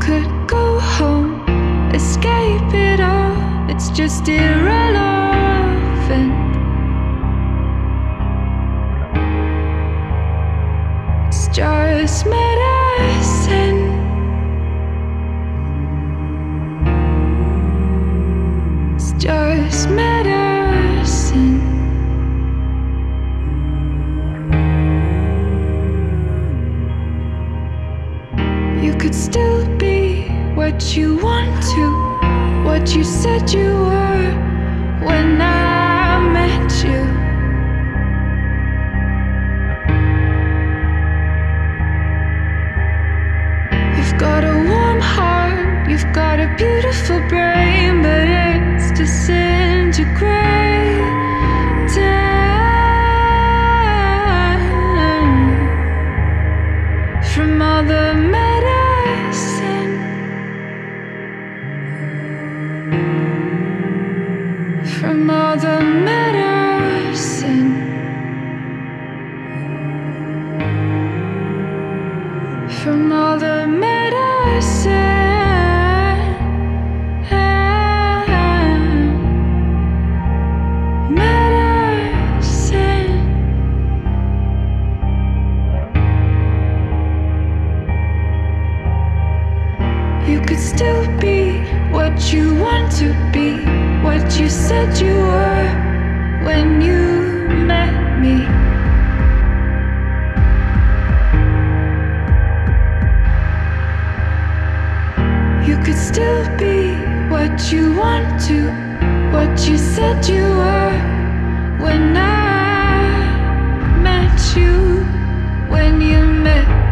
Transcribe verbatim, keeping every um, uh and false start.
could go home, escape it all, it's just irrelevant. It's just medicine. It's just medicine. You could still be what you want to, what you said you were when I met you. You've got a warm heart, you've got a beautiful brain, but it's disintegrating from all the medicine, from all the medicine, from all the medicine, medicine. You could still be what you want to be, what you said you were when you met me. You could still be what you want to, what you said you were when I met you, when you met me.